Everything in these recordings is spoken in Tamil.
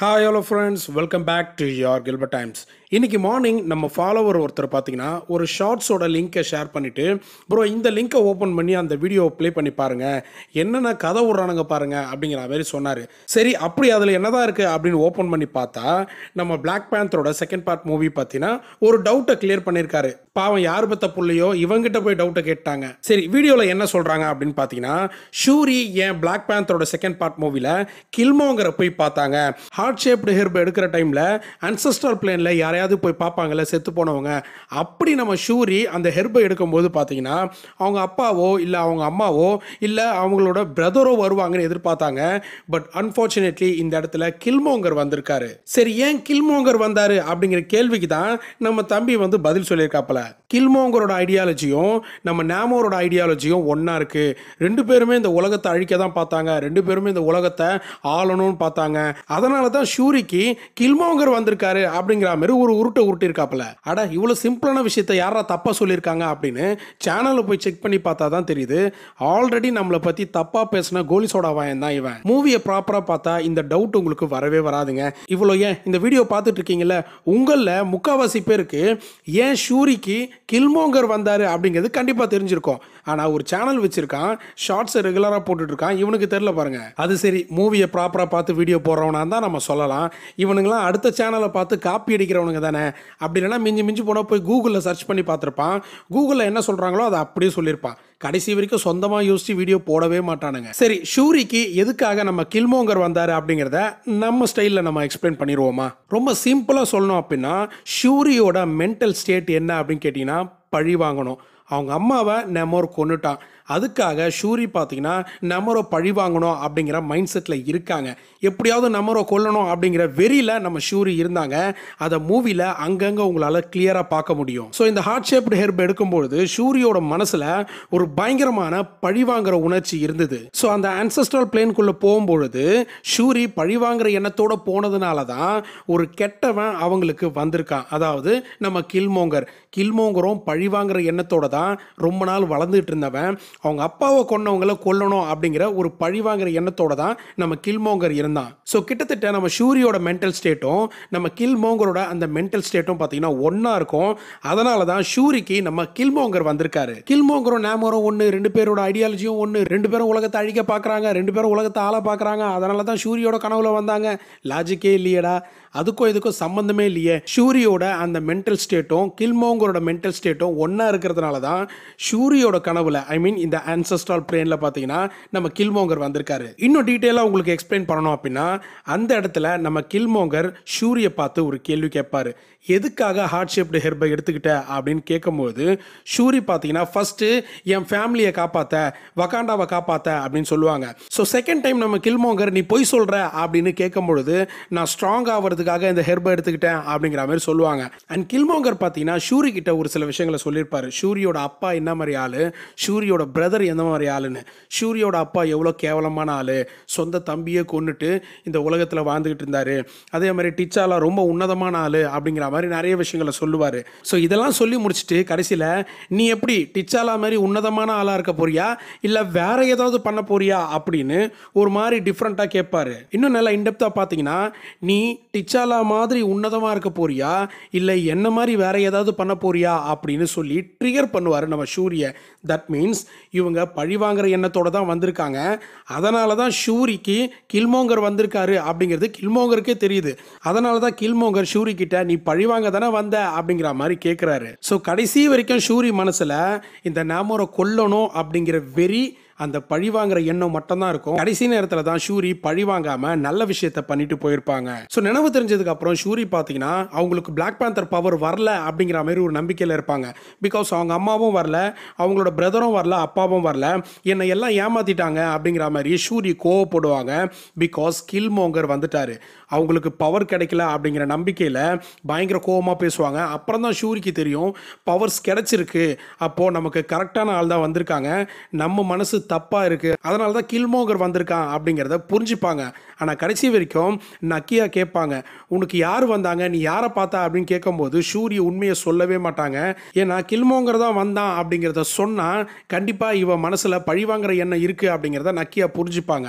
Hi hello friends, welcome back to your Gilbert Times. இன்னைக்கு மார்னிங் நம்ம ஃபாலோவர் ஒருத்தர் பார்த்தீங்கன்னா ஒரு ஷார்ட்ஸோட லிங்க்கை ஷேர் பண்ணிவிட்டு, ப்ரோ இந்த லிங்க்கை ஓப்பன் பண்ணி அந்த வீடியோவை ப்ளே பண்ணி பாருங்கள், என்னென்ன கதை விட்றானுங்க பாருங்கள் அப்படிங்கிற மாதிரி சொன்னார். சரி, அப்படி அதில் என்னதான் இருக்குது அப்படின்னு ஓப்பன் பண்ணி பார்த்தா நம்ம பிளாக் பேந்தரோட செகண்ட் பார்ட் மூவி பார்த்தீங்கன்னா ஒரு டவுட்டை கிளியர் பண்ணியிருக்காரு. பாவம் யார் பத்த புள்ளையோ இவங்கிட்ட போய் டவுட்டை கேட்டாங்க. சரி, வீடியோவில் என்ன சொல்கிறாங்க அப்படின்னு பார்த்தீங்கன்னா, ஷூரி ஏன் பிளாக் பேந்தரோட செகண்ட் பார்ட் மூவியில் கில்மோங்கரை போய் பார்த்தாங்க. ஹார்ட் ஷேப்டு ஹெர்ப் எடுக்கிற டைமில் அன்செஸ்ட்ரல் பிளேனில் யாரையாவது போய் பார்ப்பாங்கல்ல செத்து போனவங்க, அப்படி நம்ம ஷூரி அந்த ஹெர்பை எடுக்கும்போது பார்த்தீங்கன்னா அவங்க அப்பாவோ இல்லை அவங்க அம்மாவோ இல்லை அவங்களோட பிரதரோ வருவாங்கன்னு எதிர்பார்த்தாங்க. பட் அன்ஃபார்ச்சுனேட்லி இந்த இடத்துல கில்மோங்கர் வந்திருக்காரு. சரி, ஏன் கில்மோங்கர் வந்தாரு அப்படிங்கிற கேள்விக்கு தான் நம்ம தம்பி பதில் சொல்லியிருக்காப்பல. கில்மோங்கரோட ஐடியாலஜியும் நம்ம நேமோரோட ஐடியாலஜியும் ஒன்றா இருக்குது. ரெண்டு பேருமே இந்த உலகத்தை அழிக்க தான் பார்த்தாங்க, ரெண்டு பேருமே இந்த உலகத்தை ஆளணும்னு பார்த்தாங்க. அதனால தான் ஷூரிக்கு கில்மோங்கர் வந்திருக்காரு அப்படிங்கிற மாதிரி ஒரு உருட்டிருக்காப்பல. அட, இவ்வளோ சிம்பிளான விஷயத்தை யாரா தப்பாக சொல்லியிருக்காங்க அப்படின்னு சேனலில் போய் செக் பண்ணி பார்த்தா தான் தெரியுது. ஆல்ரெடி நம்மளை பற்றி தப்பாக பேசின கோலி சோடா வாயன் தான் இவன். மூவியை ப்ராப்பராக பார்த்தா இந்த டவுட் உங்களுக்கு வரவே வராதுங்க. இவ்வளோ ஏன் இந்த வீடியோ பார்த்துட்டு இருக்கீங்களா, உங்களில் முக்கால்வாசி பேருக்கு ஏன் ஷூரிக்கு கில்மோங்கர் வந்தார் அப்படிங்கிறது கண்டிப்பாக தெரிஞ்சிருக்கும். ஆனால் ஒரு சேனல் வச்சிருக்கான், ஷார்ட்ஸை ரெகுலராக போட்டுட்டு இருக்கான், இவனுக்கு தெரியல பாருங்க. அது சரி, மூவியை ப்ராப்பராக பார்த்து வீடியோ போடுறவனா தான் நம்ம சொல்லலாம். இவனுங்களாம் அடுத்த சேனலை பார்த்து காப்பி அடிக்கிறவனுங்க தானே. அப்படி இல்லைன்னா மிஞ்சி போனால் போய் கூகுளில் சர்ச் பண்ணி பார்த்துருப்பான், கூகுளில் என்ன சொல்கிறாங்களோ அதை அப்படியே சொல்லியிருப்பான். கடைசி வரைக்கும் சொந்தமாக யோசிச்சு வீடியோ போடவே மாட்டானுங்க. சரி, ஷூரிக்கு எதுக்காக நம்ம கில்மோங்கர் வந்தார் அப்படிங்கிறத நம்ம ஸ்டைலில் நம்ம எக்ஸ்பிளைன் பண்ணிடுவோமா? ரொம்ப சிம்பிளாக சொல்லணும் அப்படின்னா, ஷூரியோட மென்டல் ஸ்டேட் என்ன அப்படின்னு கேட்டிங்கன்னா, பழி வாங்கணும். அவங்க அம்மாவை நெமோர் கொன்னுட்டான், அதுக்காக ஷூரி பார்த்தீங்கன்னா நெமோரை பழி வாங்கணும் அப்படிங்கிற மைண்ட் செட்டில் இருக்காங்க. எப்படியாவது நெமோரை கொல்லணும் அப்படிங்கிற வெறியில் நம்ம ஷூரி இருந்தாங்க. அதை மூவியில் அங்கங்கே உங்களால் கிளியராக பார்க்க முடியும். ஸோ இந்த ஹார்ட் ஷேப்டு ஹெர்ப் எடுக்கும்பொழுது ஷூரியோட மனசில் ஒரு பயங்கரமான பழி வாங்குற உணர்ச்சி இருந்தது. ஸோ அந்த ஆன்செஸ்ட்ரல் பிளேனுக்குள்ளே போகும்பொழுது ஷூரி பழி வாங்குற எண்ணத்தோடு போனதுனால தான் ஒரு கெட்டவன் அவங்களுக்கு வந்திருக்கான். அதாவது நம்ம கில்மோங்கரும் பழி வாங்குற எண்ணத்தோட தான் ரொம்ப நாள் வளர்ந்துட்டு இருந்தவன். அவங்க அப்பாவை கொன்னவங்களை கொல்லணும் அப்படிங்கிற ஒரு பழி வாங்குற எண்ணத்தோட தான் நம்ம கில்மோங்கர் இருந்தான். ஸோ கிட்டத்தட்ட நம்ம ஷூரியோட மென்டல் ஸ்டேட்டும் நம்ம கில்மோங்கரோட அந்த மென்டல் ஸ்டேட்டும் பார்த்தீங்கன்னா ஒன்றா இருக்கும். அதனால தான் ஷூரிக்கு நம்ம கில்மோங்கர் வந்திருக்காரு. கில்மோங்கரும் நேமோரும் ஒன்று, ரெண்டு பேரோட ஐடியாலஜியும் ஒன்று, ரெண்டு பேரும் உலகத்தை அழிக்க பார்க்குறாங்க, ரெண்டு பேரும் உலகத்தை ஆள பார்க்குறாங்க. அதனால தான் ஷூரியோட கனவுல வந்தாங்க. லாஜிக்கே இல்லையடா, அதுக்கும் இதுக்கும் சம்பந்தமே இல்லையே. ஷூரியோட அந்த மென்டல் ஸ்டேட்டும் கில்மோங்கரோட மென்டல் ஸ்டேட்டும் ஒன்றா இருக்கிறதுனால தான் ஷூரியோட கனவுல, ஐ மீன் இந்த ஆன்செஸ்ட்ரல் பிளேனில் பார்த்தீங்கன்னா நம்ம கில்மோங்கர் வந்திருக்காரு. இன்னும் டீட்டெயிலாக உங்களுக்கு எக்ஸ்பிளைன் பண்ணணும் அப்படின்னா, அந்த இடத்துல நம்ம கில்மோங்கர் ஷூரியை பார்த்து ஒரு கேள்வி கேட்பாரு. எதுக்காக ஹார்ட் ஷேப்டு ஹெர்பை எடுத்துக்கிட்ட அப்படின்னு கேட்கும்போது ஷூரி பார்த்தீங்கன்னா ஃபர்ஸ்ட் என் ஃபேமிலியை காப்பாற்ற, வகாண்டாவை காப்பாற்ற அப்படின்னு சொல்லுவாங்க. ஸோ செகண்ட் டைம் நம்ம கில்மோங்கர் நீ பொய் சொல்கிற அப்படின்னு கேட்கும்பொழுது நான் ஸ்ட்ராங் ஆகிறதுக்காக இந்த ஹெர்பை எடுத்துக்கிட்டேன் அப்படிங்கிற மாதிரி சொல்லுவாங்க. அண்ட் கில்மோங்கர் பார்த்தீங்கன்னா ஷூரி கிட்ட ஒரு சில விஷயங்களை சொல்லியிருப்பாரு. ஷூரியோட அப்பா என்ன மாதிரி ஆளு, ஷூரியோட பிரதர் எந்த மாதிரி ஆளுன்னு. ஷூரியோட அப்பா எவ்வளோ கேவலமான ஆளு, சொந்த தம்பியை கொண்டுட்டு இந்த உலகத்தில் வாழ்ந்துகிட்டு இருந்தாரு. அதே மாதிரி டிச்சாலா ரொம்ப உன்னதமான ஆளு அப்படிங்கிற மாதிரி நிறைய விஷயங்களை சொல்லுவார். ஸோ இதெல்லாம் சொல்லி முடிச்சுட்டு கடைசியில் நீ எப்படி டிச்சாலா மாதிரி உன்னதமான ஆளாக இருக்க போறியா இல்லை வேற ஏதாவது பண்ண போறியா அப்படின்னு ஒரு மாதிரி டிஃப்ரெண்ட்டாக கேட்பாரு. இன்னும் நல்லா இன்டெப்த்தாக பார்த்தீங்கன்னா, நீ டிச்சாலா மாதிரி உன்னதமாக இருக்க போறியா இல்லை என்ன மாதிரி வேற ஏதாவது பண்ண போறியா அப்படின்னு சொல்லி ட்ரிகர் பண்ணுவார் நம்ம ஷூரியை. தட் மீன்ஸ் இவங்க பழி வாங்குற எண்ணத்தோட தான் வந்திருக்காங்க. அதனால தான் ஷூரிக்கு கில்மோங்கர் வந்திருக்காரு அப்படிங்கிறது கில்மோங்கருக்கே தெரியுது. அதனால தான் கில்மோங்கர் ஷூரி கிட்ட நீ பழி வாங்க தானே வந்த அப்படிங்கிற மாதிரி கேட்குறாரு. ஸோ கடைசி வரைக்கும் ஷூரி மனசில் இந்த நேமோரை கொல்லணும் அப்படிங்கிற வெறி, அந்த பழி வாங்குற எண்ணம் மட்டும்தான் இருக்கும். கடைசி நேரத்தில் தான் ஷூரி பழி வாங்காம நல்ல விஷயத்தை பண்ணிட்டு போயிருப்பாங்க. ஸோ நினைவு தெரிஞ்சதுக்கு அப்புறம் ஷூரி பார்த்தீங்கன்னா அவங்களுக்கு பிளாக் பேந்தர் பவர் வரல அப்படிங்கிற மாதிரி ஒரு நம்பிக்கையில் இருப்பாங்க. பிகாஸ் அவங்க அம்மாவும் வரல, அவங்களோட பிரதரும் வரல, அப்பாவும் வரல, என்னை எல்லாம் ஏமாத்திட்டாங்க அப்படிங்கிற மாதிரி ஷூரி கோவப்படுவாங்க. பிகாஸ் கில்மோங்கர் வந்துட்டாரு, அவங்களுக்கு பவர் கிடைக்கல அப்படிங்கிற நம்பிக்கையில் பயங்கர கோவமாக பேசுவாங்க. அப்புறம் தான் ஷூரிக்கு தெரியும் பவர்ஸ் கிடைச்சிருக்கு, அப்போது நமக்கு கரெக்டான ஆள் தான் வந்திருக்காங்க, நம்ம மனசு தப்பாக இருக்குது, அதனால தான் கில்மோங்கர் வந்திருக்கான் அப்படிங்கிறத புரிஞ்சுப்பாங்க. ஆனால் கடைசி வரைக்கும் நக்கியா கேட்பாங்க, உனக்கு யார் வந்தாங்க, நீ யாரை பார்த்தா அப்படின்னு கேட்கும்போது ஷூரி உண்மையை சொல்லவே மாட்டாங்க. ஏன்னா கில்மோங்கர் தான் வந்தான் அப்படிங்கிறத சொன்னால் கண்டிப்பாக இவன் மனசில் பழிவாங்கிற எண்ணம் இருக்குது அப்படிங்கிறத நக்கியா புரிஞ்சுப்பாங்க.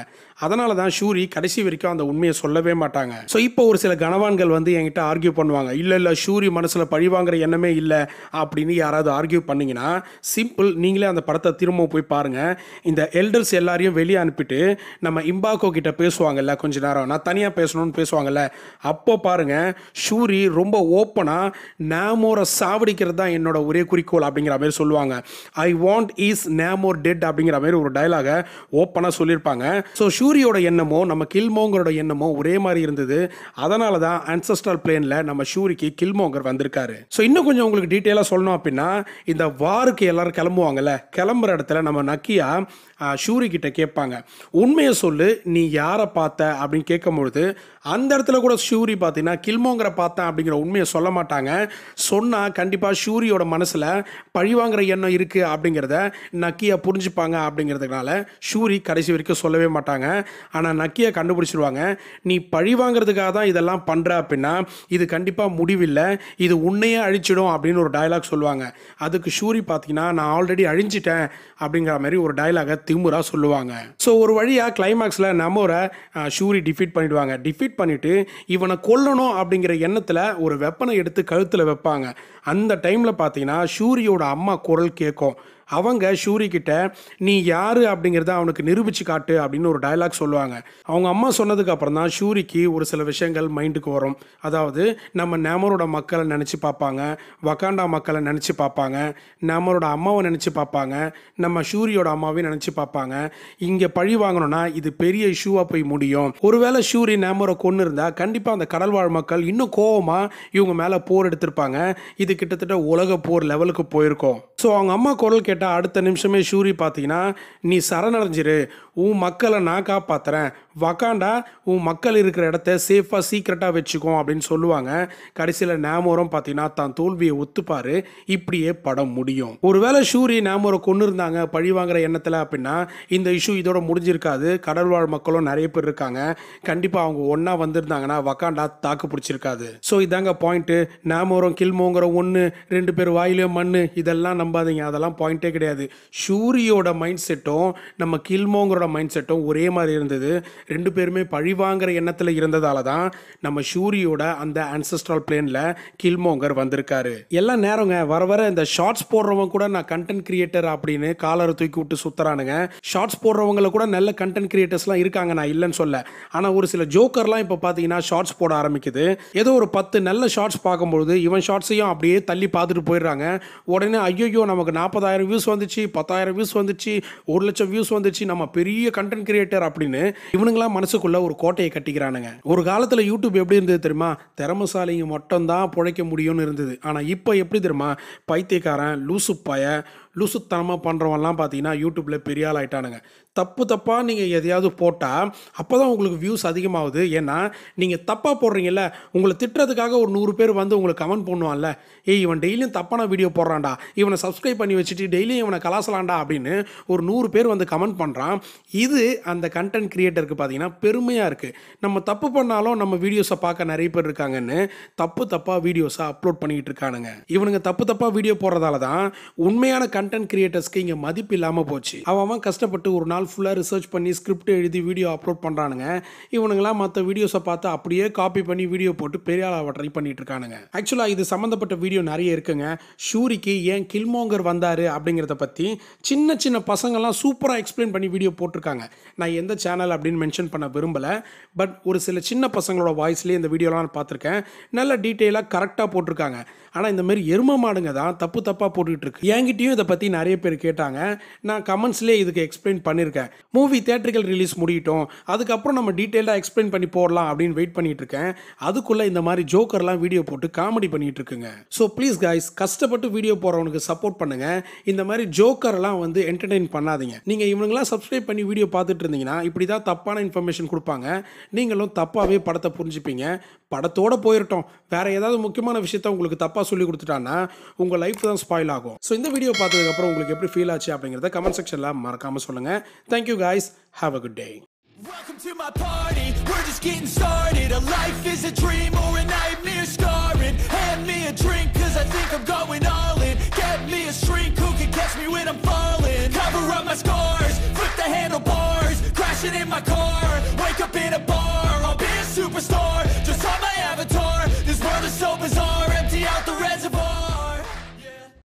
அதனால தான் ஷூரி கடைசி வரைக்கும் அந்த உண்மையை சொல்லவே மாட்டாங்க. ஸோ இப்போ ஒரு சில கணவான்கள் வந்து என்கிட்ட ஆர்கியூ பண்ணுவாங்க, இல்லை ஷூரி மனசில் பழிவாங்கிற எண்ணமே இல்லை அப்படின்னு யாராவது ஆர்கியூ பண்ணிங்கன்னா சிம்பிள், நீங்களே அந்த படத்தை திரும்ப போய் பாருங்கள். இந்த எல்டர்ஸ் எல்லாரையும் வெளியே அனுப்பிட்டு நம்ம இம்பாக்கோ கிட்ட பேசுவாங்கல்ல, கொஞ்ச நேரம் நான் தனியாக பேசணும்னு பேசுவாங்கல்ல, அப்போ பாருங்கள் ஷூரி ரொம்ப ஓப்பனாக நேமோரை சாவடிக்கிறது தான் என்னோட ஒரே குறிக்கோள் அப்படிங்கிற மாதிரி சொல்லுவாங்க. I want is Namor dead அப்படிங்கிற மாதிரி ஒரு டயலாக ஓப்பனாக சொல்லியிருப்பாங்க. ஸோ ஷூரியோட எண்ணமோ நம்ம கில்மோங்கரோட எண்ணமோ ஒரே மாதிரி இருந்தது. அதனால தான் ஆன்செஸ்ட்ரல் பிளேனில் நம்ம ஷூரிக்கு கில்மோங்கர் வந்திருக்காரு. ஸோ இன்னும் கொஞ்சம் உங்களுக்கு டீட்டெயிலாக சொல்லணும் அப்படின்னா, இந்த வாருக்கு எல்லாரும் கிளம்புவாங்கல்ல, கிளம்புற இடத்துல நம்ம நக்கியா ஷூரி கிட்ட கேட்பாங்க, உண்மையை சொல்லு நீ யாரை பார்த்த அப்படின்னு கேட்கும்பொழுது அந்த இடத்துல கூட ஷூரி பார்த்தீங்கன்னா கில்மோங்கரை பார்த்தேன் அப்படிங்கிற உண்மையை சொல்ல மாட்டாங்க. சொன்னால் கண்டிப்பாக ஷூரியோட மனசில் பழிவாங்கிற எண்ணம் இருக்குது அப்படிங்கிறத நக்கியா புரிஞ்சுப்பாங்க. அப்படிங்கிறதுனால ஷூரி கடைசி வரைக்கும் சொல்லவே மாட்டாங்க. ஆனால் நக்கியா கண்டுபிடிச்சிருவாங்க, நீ பழிவாங்கிறதுக்காக தான் இதெல்லாம் பண்ணுற அப்படின்னா இது கண்டிப்பாக முடிவில்லை, இது உன்னையே அழிச்சிடும் அப்படின்னு ஒரு டயலாக் சொல்லுவாங்க. அதுக்கு ஷூரி பார்த்தீங்கன்னா நான் ஆல்ரெடி அழிஞ்சிட்டேன் அப்படிங்கிற மாதிரி ஒரு டயலாகை திமுறா சொல்லுவாங்க. ஸோ ஒரு வழியாக கிளைமேக்ஸில் நம்மோரை ஷூரி டிஃபீட் பண்ணிடுவாங்க. டிஃபீட் பண்ணிட்டு இவனை கொல்லணும் அப்படிங்கிற எண்ணத்தில் ஒரு வெப்பனை எடுத்து கழுத்தில் வைப்பாங்க. அந்த டைமில் பார்த்தீங்கன்னா ஷூரியோட அம்மா குரல் கேட்கும். அவங்க ஷூரி கிட்ட நீ யார் அப்படிங்கிறத அவனுக்கு நிரூபிச்சு காட்டு அப்படின்னு ஒரு டயலாக் சொல்லுவாங்க. அவங்க அம்மா சொன்னதுக்கு அப்புறம் தான் ஷூரிக்கு ஒரு சில விஷயங்கள் மைண்டுக்கு வரும். அதாவது நம்ம நேமரோட மக்களை நினச்சி பார்ப்பாங்க, வகாண்டா மக்களை நினச்சி பார்ப்பாங்க, நேமரோட அம்மாவை நினச்சி பார்ப்பாங்க, நம்ம ஷூரியோட அம்மாவையும் நினச்சி பார்ப்பாங்க. இங்கே பழி வாங்கணும்னா இது பெரிய இஷ்யூவாக போய் முடியும். ஒருவேளை ஷூரி நேமரை கொண்டு இருந்தால் கண்டிப்பாக அந்த கடல்வாழ் மக்கள் இன்னும் கோவமாக இவங்க மேலே போர் எடுத்திருப்பாங்க. இது கிட்டத்தட்ட உலக போர் லெவலுக்கு போயிருக்கும். ஸோ அவங்க அம்மா குரல் கேட்டால் அடுத்த நிமிஷமே ஷூரி பார்த்தீங்கன்னா நீ சரணடைஞ்சிரு, உன் மக்களை நான் காப்பாற்றுறேன், வகாண்டா உன் மக்கள் இருக்கிற இடத்த சேஃபாக சீக்ரெட்டாக வச்சுக்கோ அப்படின்னு சொல்லுவாங்க. கடைசியில் நேமோரம் பார்த்தீங்கன்னா தான் தோல்வியை ஒத்துப்பார். இப்படியே படம் முடியும். ஒருவேளை ஷூரி நேமோரை கொண்டு இருந்தாங்க பழி வாங்குற எண்ணத்தில் அப்படின்னா இந்த இஷ்யூ இதோட முடிஞ்சிருக்காது. கடல்வாழ் மக்களும் நிறைய பேர் இருக்காங்க. கண்டிப்பாக அவங்க ஒன்றா வந்திருந்தாங்கன்னா வகாண்டா தாக்கு பிடிச்சிருக்காது. ஸோ இதாங்க பாயிண்ட்டு. நேமோரம் கில்மோங்கரம் ஒன்று, 2 பேர் வாயிலையும் மண்ணு, இதெல்லாம் நம்பாதீங்க, அதெல்லாம் பாயிண்டே கிடையாது. ஷூரியோட மைண்ட் செட்டும் நம்ம கில்மோங்கரோட மைண்ட் செட்டும் ஒரே மாதிரி இருந்தது. 2 பேருமே பழிவாங்கிற எண்ணத்தில் இருந்ததால தான் நம்ம ஷூரியோட அந்த ஆன்செஸ்ட்ரல் பிளேனில் கில்மோங்கர் வந்திருக்காரு. எல்லாம் நேரங்க வர வர இந்த ஷார்ட்ஸ் போடுறவங்க கூட நான் கண்டென்ட் கிரியேட்டர் அப்படின்னு காலரை தூக்கி விட்டு சுத்துறானுங்க. ஷார்ட்ஸ் போடுறவங்கள கூட நல்ல கண்டென்ட் கிரியேட்டர்ஸ்லாம் இருக்காங்க, நான் இல்லைன்னு சொல்ல. ஆனால் ஒரு சில ஜோக்கர்லாம் இப்போ பார்த்தீங்கன்னா ஷார்ட்ஸ் போட ஆரம்பிக்குது. ஏதோ ஒரு 10 நல்ல ஷார்ட்ஸ் பார்க்கும்போது இவன் ஷார்ட்ஸையும் அப்படியே தள்ளி பார்த்துட்டு போயிடுறாங்க. உடனே ஐயோ நமக்கு 40,000 வியூஸ் வந்துச்சு, 10,000 வியூஸ் வந்துச்சு, 1,00,000 வியூஸ் வந்துச்சு, நம்ம பெரிய கண்டென்ட் கிரியேட்டர் அப்படின்னு இவனுங்களாம் மனசுக்குள்ள ஒரு கோட்டையை கட்டிக்கிறானுங்க. ஒரு காலத்தில் யூடியூப் எப்படி இருந்தது தெரியுமா? திறமசாலிங்க மட்டும் தான் பிழைக்க முடியும்னு இருந்தது. ஆனால் இப்போ எப்படி தெரியுமா? பைத்தியக்காரன், லூசு பய, லூசுத்தனமாக பண்ணுறவன்லாம் பார்த்தீங்கன்னா யூடியூப்பில் பெரிய ஆள் ஆகிட்டானுங்க. தப்பாக நீங்கள் எதையாவது போட்டால் அப்போ தான் உங்களுக்கு வியூஸ் அதிகமாகுது. ஏன்னா நீங்கள் தப்பாக போடுறீங்கல்ல, உங்களை திட்டுறதுக்காக ஒரு 100 பேர் வந்து உங்களுக்கு கமெண்ட் பண்ணுவான்ல, ஏய் இவன் டெய்லியும் தப்பான வீடியோ போடுறான்டா, இவனை சப்ஸ்கிரைப் பண்ணி வச்சுட்டு டெய்லியும் இவனை கலாசலாண்டா அப்படின்னு ஒரு 100 பேர் வந்து கமெண்ட் பண்ணுறான். இது அந்த கண்டென்ட் கிரியேட்டருக்கு பார்த்தீங்கன்னா பெருமையாக இருக்குது. நம்ம தப்பு பண்ணாலும் நம்ம வீடியோஸை பார்க்க நிறைய பேர் இருக்காங்கன்னு தப்பாக வீடியோஸை அப்லோட் பண்ணிக்கிட்டு இருக்கானுங்க. இவனுங்க தப்பாக வீடியோ போடுறதால தான் உண்மையான கண்டென்ட் கிரியேட்டர்ஸ்க்கு இங்கே மதிப்பு இல்லாமல் போச்சு. அவன் கஷ்டப்பட்டு ஒரு நாள் ஃபுல்லாக ரிசர்ச் பண்ணி ஸ்கிரிப்ட் எழுதி வீடியோ அப்லோட் பண்ணுறானுங்க. இவனுங்களாம் மற்ற வீடியோஸை பார்த்து அப்படியே காப்பி பண்ணி வீடியோ போட்டு பெரிய ஆளாக ட்ரை பண்ணிட்டு இருக்கானுங்க. ஆக்சுவலாக இது சம்மந்தப்பட்ட வீடியோ நிறைய இருக்குங்க. ஷூரிக்கு ஏன் கில்மோங்கர் வந்தார் அப்படிங்கிறத பற்றி சின்ன பசங்கள்லாம் சூப்பராக எக்ஸ்பிளைன் பண்ணி வீடியோ போட்டிருக்காங்க. நான் எந்த சேனல் அப்படின்னு மென்ஷன் பண்ண விரும்பலை. பட் ஒரு சில சின்ன பசங்களோட வாய்ஸ்லேயே இந்த வீடியோலாம் நான் பார்த்துருக்கேன். நல்ல டீட்டெயிலாக கரெக்டாக போட்டிருக்காங்க. ஆனால் இந்த மாதிரி எரும மாடுங்க தான் தப்பாக போட்டுக்கிட்டு இருக்கு. என்கிட்டயும் இதை பற்றி நிறைய பேர் கேட்டாங்க. நான் கமெண்ட்ஸ்லேயே இதுக்கு எக்ஸ்பிளைன் பண்ணியிருக்கேன். மூவி தியேட்ரிக்கல் ரிலீஸ் முடியட்டும், அதுக்கப்புறம் நம்ம டீட்டெயிலாக எக்ஸ்பிளைன் பண்ணி போடலாம் அப்படின்னு வெயிட் பண்ணிட்டு இருக்கேன். அதுக்குள்ளே இந்த மாதிரி ஜோக்கர்லாம் வீடியோ போட்டு காமெடி பண்ணிட்டு இருக்குங்க. ஸோ ப்ளீஸ் கைஸ், கஷ்டப்பட்டு வீடியோ போடுறவனுக்கு சப்போர்ட் பண்ணுங்க. இந்த மாதிரி ஜோக்கர்லாம் வந்து என்டர்டெயின் பண்ணாதீங்க. நீங்கள் இவனுங்களாம் சப்ஸ்கிரைப் பண்ணி வீடியோ பார்த்துட்டு இருந்தீங்கன்னா இப்படி தான் தப்பான இன்ஃபர்மேஷன் கொடுப்பாங்க. நீங்களும் தப்பாகவே படத்தை புரிஞ்சுப்பீங்க. படத்தோட போயிட்டோம், வேற ஏதாவது முக்கியமான விஷயத்த உங்களுக்கு தப்பாக சொல்லி கொடுத்துட்டான்னா உங்கள் லைஃப் தான் ஸ்பாயில் ஆகும். ஸோ இந்த வீடியோ பார்த்ததுக்கப்புறம் உங்களுக்கு எப்படி ஃபீல் ஆச்சு அப்படிங்கிறத கமெண்ட் செக்ஷனில் மறக்காமல் சொல்லுங்கள். Thank you guys, have a good day. Welcome to my party, we're just getting started. A life is a dream or a nightmare scarring. Hand me a drink cause I think I'm going all in. Get me a shrink who can catch me when I'm falling. Cover up my scars, flip the handlebars, crash crashing in my car. Wake up in a bar, I'll be a superstar. Just on my avatar.